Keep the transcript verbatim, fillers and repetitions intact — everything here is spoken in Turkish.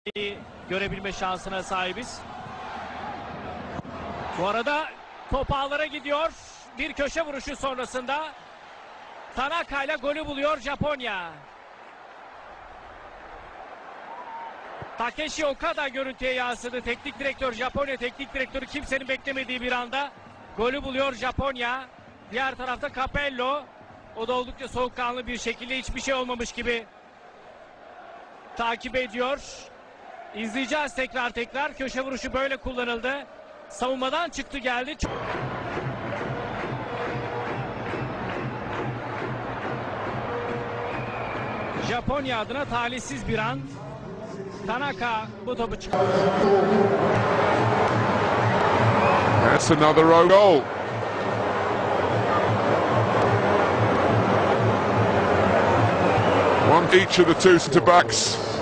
görebilme şansına sahibiz. Bu arada top ağlara gidiyor. Bir köşe vuruşu sonrasında Tanaka ile golü buluyor Japonya. Takeshi Okada görüntüye yansıdı. Teknik direktör, Japonya teknik direktörü kimsenin beklemediği bir anda golü buluyor Japonya. Diğer tarafta Capello. O da oldukça soğukkanlı bir şekilde hiçbir şey olmamış gibi takip ediyor. İzleyeceğiz tekrar tekrar. Köşe vuruşu böyle kullanıldı. Savunmadan çıktı geldi. Japonya adına talihsiz bir an. Tanaka bu topu çıkardı. That's another row goal. One each of the two centre backs